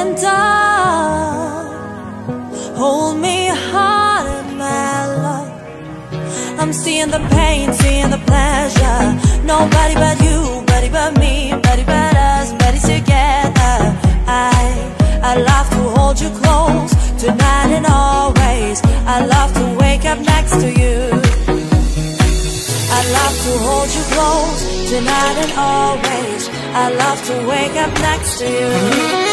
I'm done, hold me hard in my love. I'm seeing the pain, seeing the pleasure. Nobody but you, nobody but me, nobody but us, nobody together. I love to hold you close tonight and always. I love to wake up next to you. I love to hold you close tonight and always. I love to wake up next to you.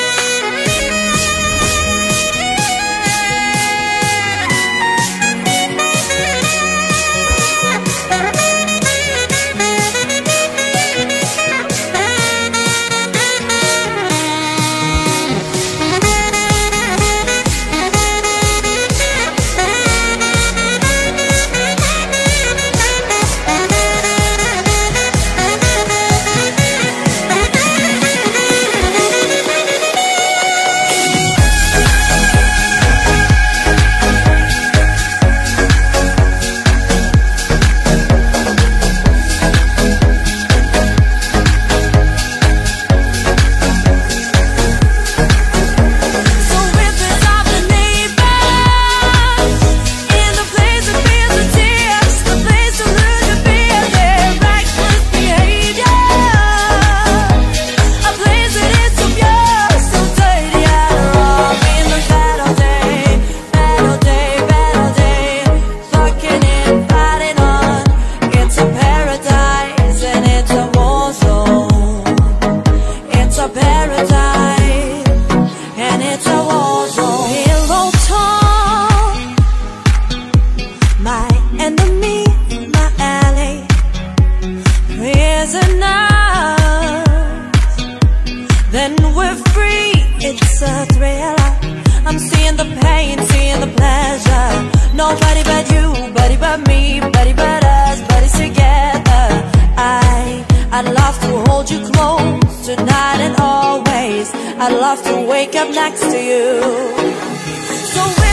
Then we're free, it's a thriller. I'm seeing the pain, seeing the pleasure. Nobody but you, nobody but me, nobody but us, nobody together. I'd love to hold you close tonight and always. I'd love to wake up next to you. So